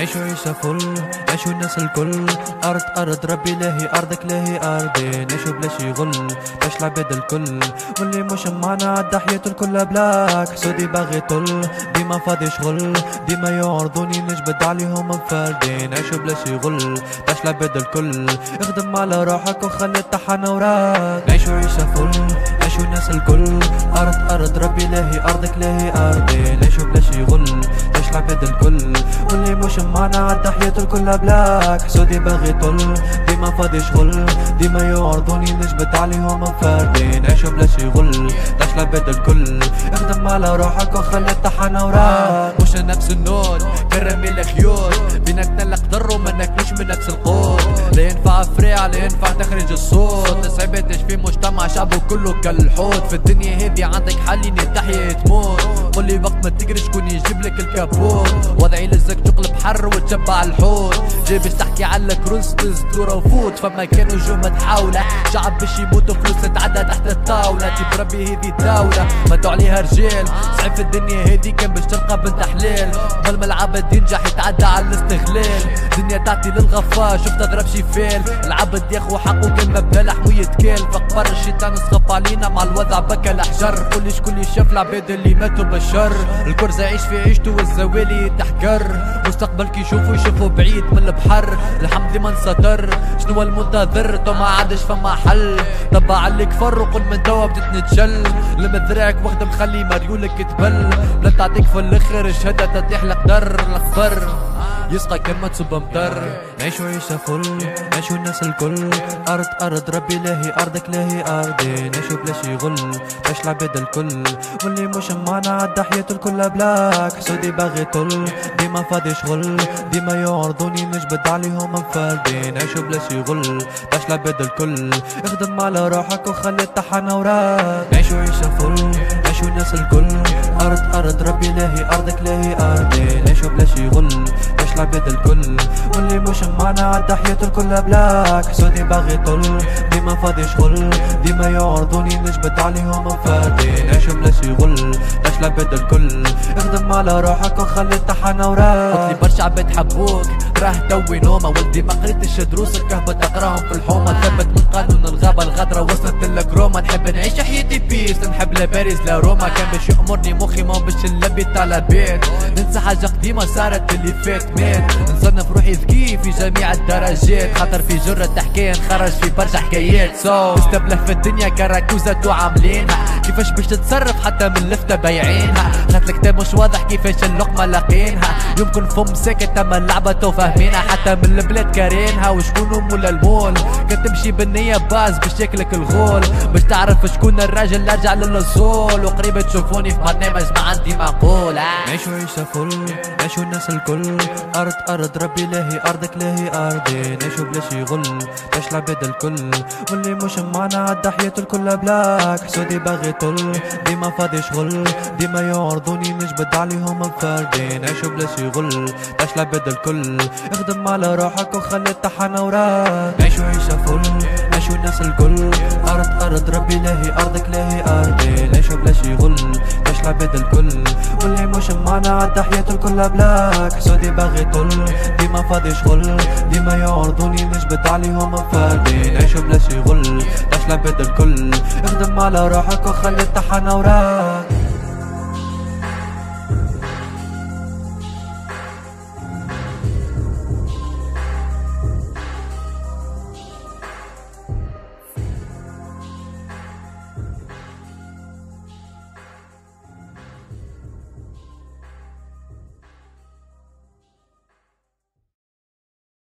نعيشو عيشة فل، نعيشو الناس الكل. أرض ربي لاهي أرضك لاهي أرضي. نعيشو بلا شي غل باش العباد الكل، واللي مش معنا عدى حياته الكل بلاك. حسودي باغي طل ديما فاضي شغل، ديما يعرضوني نجبد عليهم مفردين. نعيشو بلا شي غل باش العباد الكل، اخدم على روحك وخلي الطحن وراك. نعيشو عيشة فل، نعيشو الناس الكل. أرض ربي لاهي أرضك لاهي أرضي. نعيشو بلا شي غل باش العباد الكل، واللي مش معنا عدى حياته الكل بلاك. حسودي باغي طل ديما فاضي شغل، ديما يعرضوني نجبد عليهم مفردين. نعيشو بلا شي غل باش العباد الكل، اخدم على روحك وخلي الطحن وراك. مش نفس النود كرمي الخيوط، بينك نقدر ومنك مش من نفس القوت. لا ينفع فريع لا ينفع تخرج الصوت، صعبتش في مجتمع شعبه كله كالحوت. في الدنيا هذي عندك حلين تحيا تموت، قولي وقت ما تجري شكون يجيب لك الكابوت. وضعي لزك تقلب حر وتشبع الحوت، جاي باش تحكي على كروز تزدور وفوت. فما كانوا جمة حاولة شعب باش يموتوا فلوس تتعدى تحت الطاولة. جيب ربي هذي دولة ماتوا عليها رجال، صعب في الدنيا هذي كان باش تلقى بنت حلال. قبل ما العبد ينجح يتعدى على الاستغلال، دنيا تعطي للغفا شفت ضرب شي فال. العبد ياخو حقه كلمة بلا لحم ويتكال. فقبر الشيطان سخف علينا مع الوضع بكى الاحجار. قولي شكون اللي شاف العباد اللي ماتوا بالشر. الكرز يعيش في عيشته والزوالي تحكر، مستقبل كي يشوفوا بعيد من البحر. الحمد لمن ستر شنو المنتظر، تو ما عادش فما حل. طبع عليك فر وقل من توا بديت نتشل. لما ذراعك واخدم خلي مريولك تبل، لا تعطيك في الاخر الشهادة تطيح القدر. الخبر يسقى كلمة تصب مطر. نعيشو عيشة فل، نعيشو الناس الكل. أرض ربي لاهي أرضك لاهي أرضي. نعيشو بلا شي غل باش العباد الكل، واللي مش معنا عدى حياته الكل بلاك. حسودي باغي طل ديما فاضي شغل، ديما يعرضوني نجبد عليهم مفردين. نعيشو بلا شي غل باش العباد الكل، اخدم على روحك وخلي الطحن وراك. نعيشو عيشة فل، نعيشو الناس الكل. أرض ربي لاهي أرضك لاهي أرضي. نعيشو بلا شي غل باش العباد الكل، واللي مش معنا عدى حياته الكل بلاك. حسودي باغي طل ديما فاضي شغل، ديما يعرضوني نجبد عليهم مفردين. نعيشو بلا شي غل باش العباد الكل، اخدم على روحك وخلي الطحن وراك. قلتلي برشا عباد حبوك راه توي نومة، ولدي ما قريتش دروسك كهبة تقراهم في الحومة. ثبت من قانون الغابة الغدرة وصلت لك روما. نحب نعيش حياتي بيس، نحب لا باريس لا روما. كان باش يأمرني مخي ما باش نلبي طلبات، ننسى حاجة قديمة صارت اللي فات مات. نصنف روحي ذكي في جميع الدرجات، خاطر في جرة حكاية نخرج في برشا حكايات. استبله في الدنيا كراكوزة وعاملينها، كيفاش باش تتصرف حتى من لفتة بايعينها. خاطر الكتاب مش واضح كيفاش اللقمة لاقينها، يمكن فم ساكت اما اللعبة تو فاهمينها. حتى من البلاد كارينها وشكون مولا المول، كتمشي بالنية باز باش ياكلك الغول. باش تعرف شكون الراجل اللي رجع للأصول، وقريب تشوفوني في برنامج ما عندي معقول. نعيشو عيشة فل، نعيشو الناس الكل. أرض ربي لاهي أرضك لاهي أرضي. نعيشو بلا شي غل باش العباد الكل، واللي مش معنا عدى حياته الكل بلاك. حسودي باغي طل ديما فاضي شغل، ديما يعرضوني نجبد عليهم مفردين. نعيشو بلا شي غل باش العباد الكل، اخدم على روحك وخلي الطحن وراك. نعيشو عيشة فل، نعيشو الناس الكل. أرض ربي لاهي أرضك لاهي أرضي. نعيشو بلا شي غل باش العباد الكل، واللي مش معنا عدى حياته الكل بلاك. حسودي باغي طل ديما فاضي شغل، ديما يعرضوني نجبد عليهم مفردين. نعيشو بلا شي غل باش العباد الكل، اخدم على روحك وخلي الطحن وراك.